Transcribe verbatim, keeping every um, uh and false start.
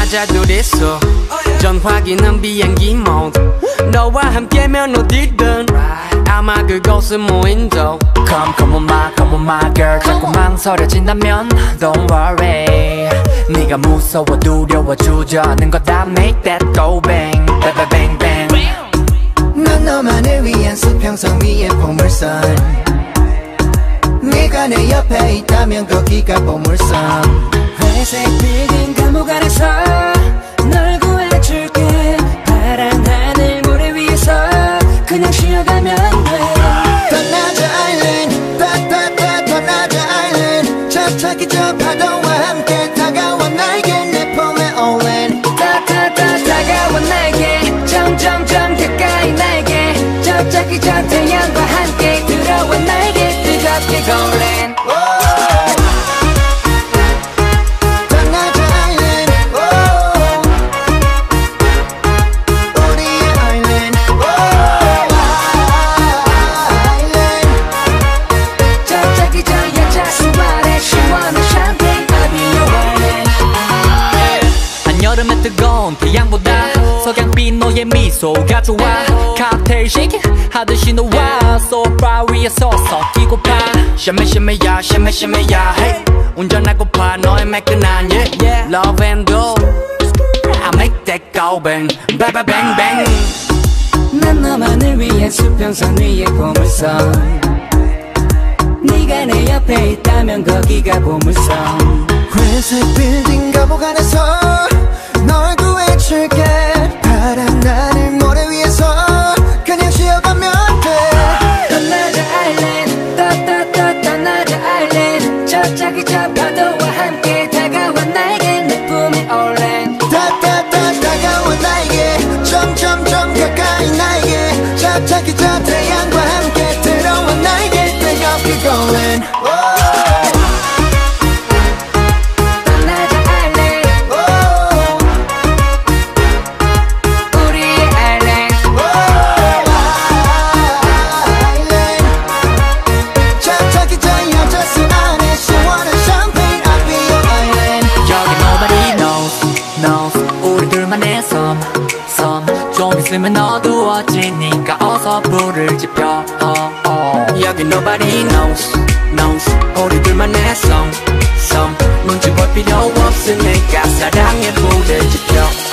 여자들 있어 전화기는 비행기 모드 너와 함께면 어디든 아마 그곳은 무인도 Come come on my come on my girl 자꾸 망설여진다면 Don't worry 네가 무서워 두려워 주저하는 거다 Make that go bang bang bang bang 난 너만을 위한 수평선 위의 보물선 네가 내 옆에 있다면 거기가 보물섬 회색 빌딩 감옥 안에서 널 구해줄게 파란 하늘 모래 위에서 그냥 쉬어가면 돼 떠나자 아일랜드 따따따 떠나자 아일랜드 저차기 저 파도와 함께 다가와 나에게 내 품에 올랜 따따따 다가와 나에게 점점점 가까이 나에게 저차기 저 태양과 함께 들어와 나에게 뜨겁게 골랜 여름의 뜨거운 태양보다 석양빛 너의 미소가 좋아 칵테일 쉐이킹 하듯이 너와 소파 위에 서서 뛰고파 샤메 샤메야 샤메 샤메야 hey. 운전하고파 너의 매끈한 yeah, yeah. Love and go I make that go bang bang bang bang bang 난 너만을 위해 수평선 위의 보물섬 네가 내 옆에 있다면 거기가 보물섬 회색 빌딩 감옥 안에서 널 구해줄게 파란 하늘 모래 위에서 그냥 쉬어가면 돼 떠나자 아일랜드 떠떠떠 떠나자 아일랜드 저차기 저 파도와 함께 다가와 나에게 내 품에 올랜 따따따 다가와 나에게 점점점 가까이 나에게 저차기 저 태양과 함께 들어와 나에게 뜨겁게 골랜 우리들만의 섬, 섬 좀 있으면 어두워지니까 어서 불을 지펴 어, 어. 여기 nobody knows knows 우리들만의 섬, 섬 눈치 볼 필요 없으니까 사랑의 불을 지펴